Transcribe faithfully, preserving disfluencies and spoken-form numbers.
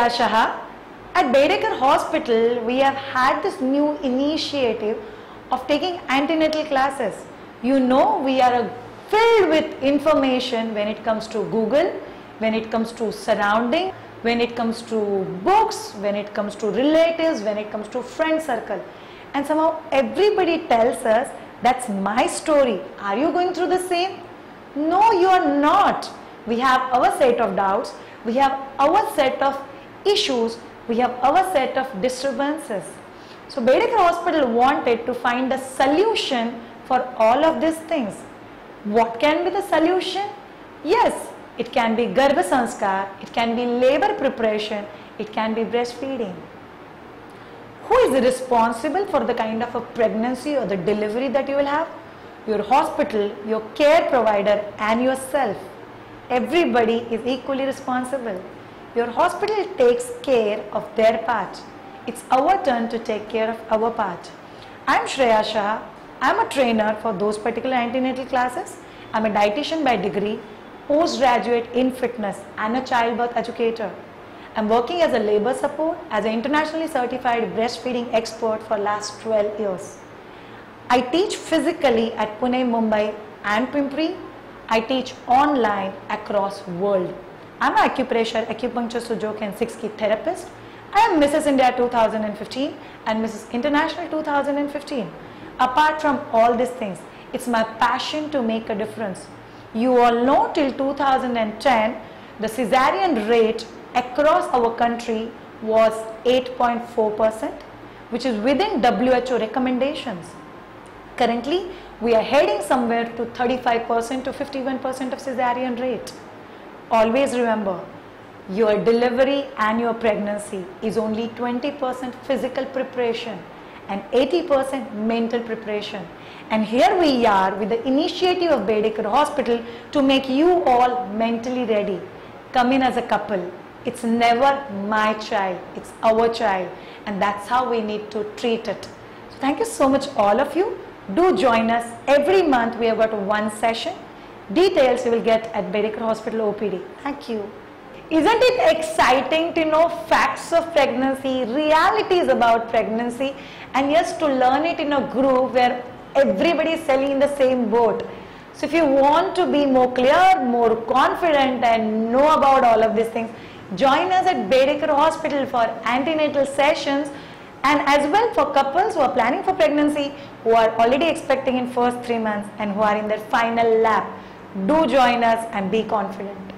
Shreya Shah. At Bedekar Hospital, we have had this new initiative of taking antenatal classes. You know, we are filled with information when it comes to Google, when it comes to surrounding, when it comes to books, when it comes to relatives, when it comes to friend circle. And somehow everybody tells us, that's my story. Are you going through the same? No, you are not. We have our set of doubts. We have our set of issues. We have our set of disturbances. So Bedekar Hospital wanted to find a solution for all of these things. What can be the solution? Yes, it can be Garbha Sanskar, it can be labor preparation, it can be breastfeeding. Who is responsible for the kind of a pregnancy or the delivery that you will have? Your hospital, your care provider and yourself. Everybody is equally responsible. Your hospital takes care of their part. It's our turn to take care of our part. I'm Shreya Shah. I'm a trainer for those particular antenatal classes. I'm a dietitian by degree, postgraduate in fitness and a childbirth educator. I'm working as a labor support as an internationally certified breastfeeding expert for last twelve years. I teach physically at Pune, Mumbai and Pimpri. I teach online across world. I'm an acupressure, acupuncture, sujok and six key therapist. I am Missus India two thousand fifteen and Missus International two thousand fifteen. Apart from all these things, it's my passion to make a difference. You all know till two thousand ten, the cesarean rate across our country was eight point four percent, which is within W H O recommendations. Currently, we are heading somewhere to thirty-five percent to fifty-one percent of cesarean rate. Always remember, your delivery and your pregnancy is only twenty percent physical preparation and eighty percent mental preparation. And here we are with the initiative of Bedekar Hospital to make you all mentally ready. Come in as a couple. It's never my child, it's our child, and that's how we need to treat it. So thank you so much all of you. Do join us. Every month we have got one session. Details you will get at Bedekar Hospital O P D. Thank you. Isn't it exciting to know facts of pregnancy, realities about pregnancy, and yes, to learn it in a group where everybody is sailing in the same boat. So if you want to be more clear, more confident and know about all of these things, join us at Bedekar Hospital for antenatal sessions, and as well for couples who are planning for pregnancy, who are already expecting in first three months and who are in their final lap. Do join us and be confident.